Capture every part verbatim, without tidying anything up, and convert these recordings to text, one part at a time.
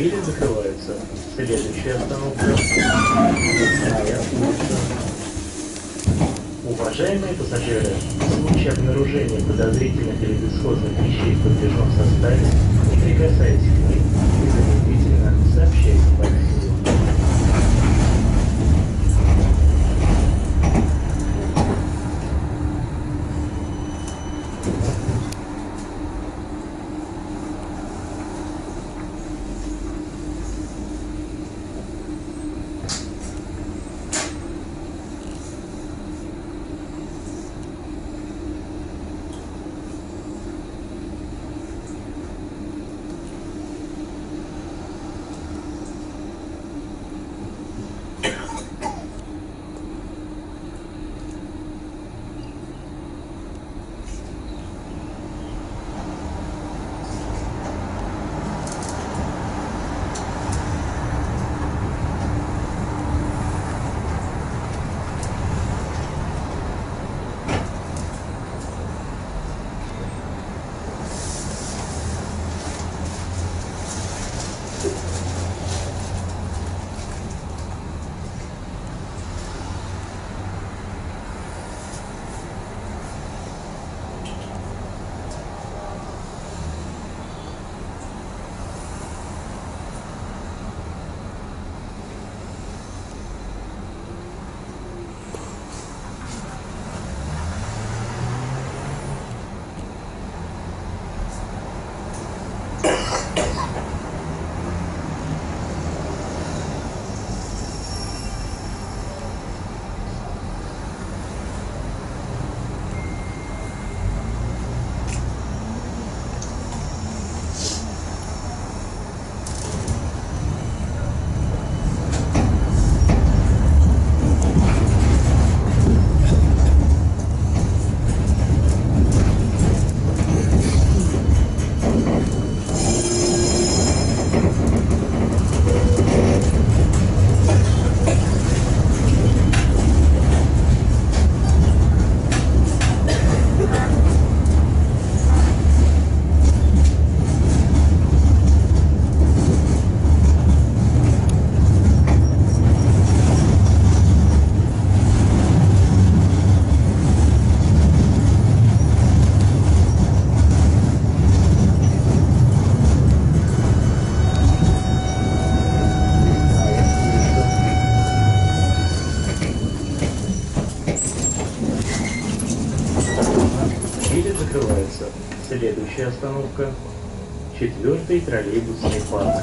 Двери закрываются. Следующая остановка. Лесная улица. Уважаемые пассажиры, в случае обнаружения подозрительных или бесхозных вещей в подвижном составе, не прикасайтесь к ним и незамедлительно сообщайте полицию. Следующая остановка. Четвертый троллейбусный парк.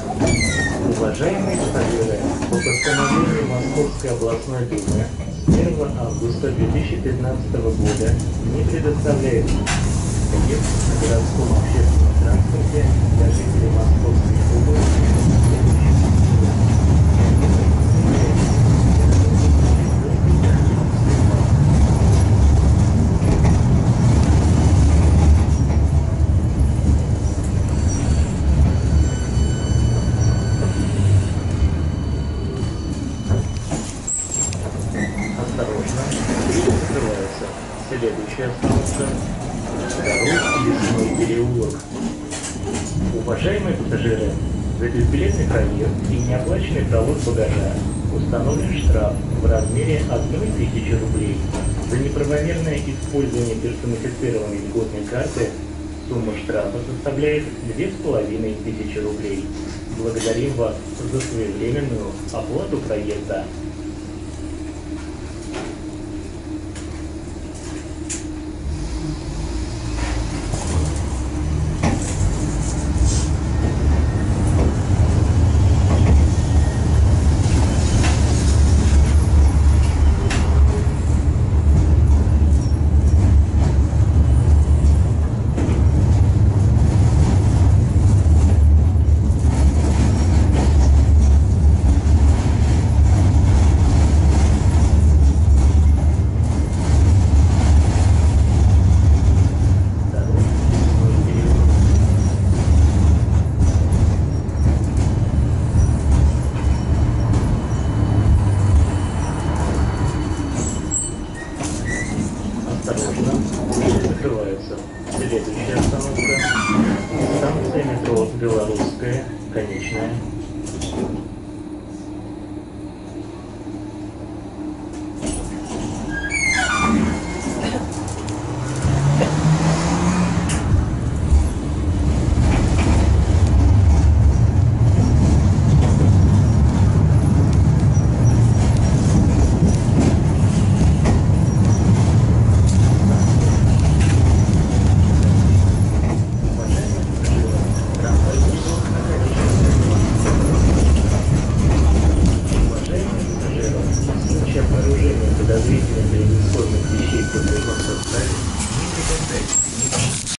Уважаемые пассажиры, по постановлению Московской областной думы с первого августа две тысячи пятнадцатого года не предоставляет проезд на городском общественном транспорте для жителей Московской области. Следующая остановка. Второй лесной переулок. Уважаемые пассажиры, за безбилетный проезд и неоплаченный провоз багажа установлен штраф в размере одной тысячи рублей. За неправомерное использование персонифицированной льготной карты сумма штрафа составляет две с половиной тысячи рублей. Благодарим вас за своевременную оплату проезда. Белорусская, конечная.